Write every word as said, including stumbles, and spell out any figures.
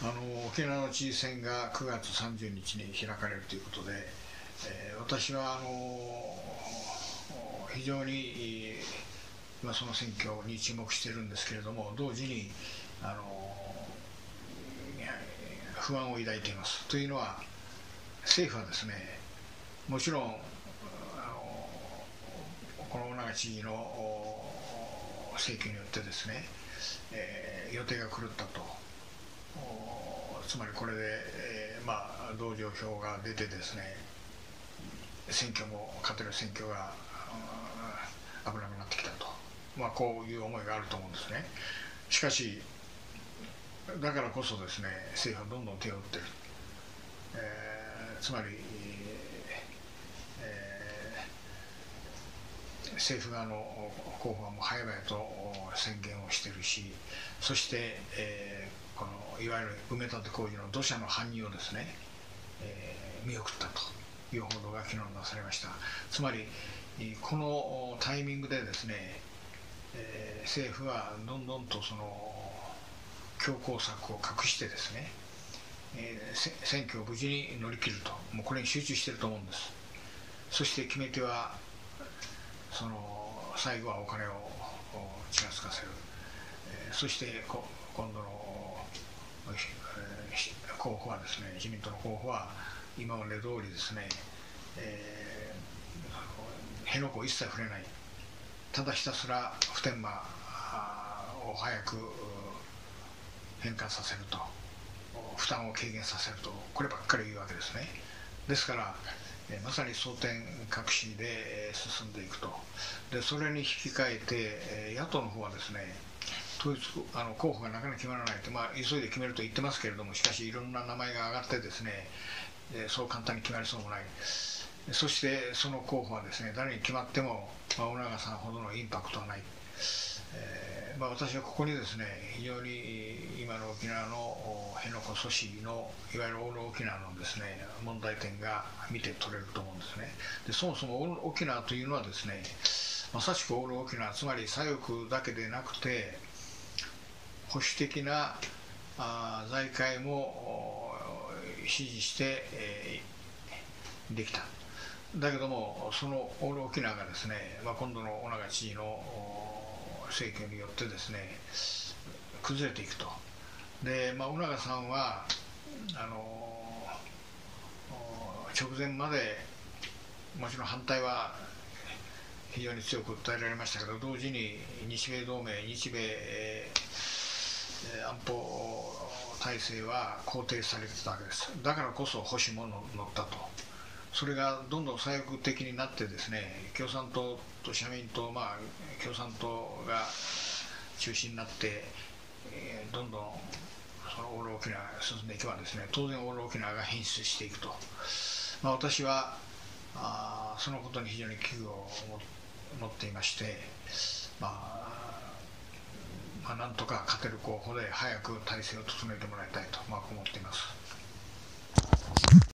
あの沖縄の知事選がくがつさんじゅうにちに開かれるということで、えー、私はあの非常に今その選挙に注目しているんですけれども、同時にあの不安を抱いています。というのは、政府はですね、もちろんあのこの尾長知事の請求によってですね、えー、予定が狂ったと、つまりこれで、えー、まあ同情票が出てですね、選挙も勝てる選挙が危なくなってきたと、まあ、こういう思いがあると思うんですね。しかしだからこそですね、政府はどんどん手を打っている、えー、つまり、えー、政府側の候補はもう早々と宣言をしているし、そして、えー、このいわゆる埋め立て工事の土砂の搬入をですね、えー、見送ったという報道が昨日なされました。つまりこのタイミングでですね、えー、政府はどんどんとその強硬策を隠してですね、えー、選挙を無事に乗り切ると、もうこれに集中していると思うんです。そして決め手はその最後はお金をちらつかせる、えー、そしてこ今度の、えー、候補はですね、自民党の候補は今まで通りですね、えー、辺野古を一切触れない、ただひたすら普天間を早く返還させると、負担を軽減させると、こればっかり言うわけですね。ですから、えまさに争点隠しで、え進んでいくと。でそれに引き換えて、え野党の方はですね、統一あの候補がなかなか決まらないと、まあ、急いで決めると言ってますけれども、しかしいろんな名前が上がってですね、えそう簡単に決まりそうもない。そしてその候補はですね、誰に決まっても、まあ、尾長さんほどのインパクトはない。えーまあ、私はここにですね、非常に今の沖縄の辺野古阻止のいわゆるオール沖縄のですね、問題点が見て取れると思うんですね。でそもそもオール沖縄というのはですね、まさしくオール沖縄、つまり左翼だけでなくて保守的なあ財界も支持して、えー、できた。だけどもそのオール沖縄がですね、まあ、今度の尾長知事の政権によってですね崩れていくと。で、まあ、尾長さんはあの直前までもちろん反対は非常に強く訴えられましたけど、同時に日米同盟、日米、えー、安保体制は肯定されてたわけです。だからこそ保守も乗ったと。それがどんどん左翼的になってですね、共産党と社民党、まあ、共産党が中心になって、えー、どんどんそのオール沖縄が進んでいけばですね、当然オール沖縄が変質していくと。まあ、私はあそのことに非常に危惧を持っていまして、まあまあ、なんとか勝てる候補で早く体制を整えてもらいたいと、まあ、思っています。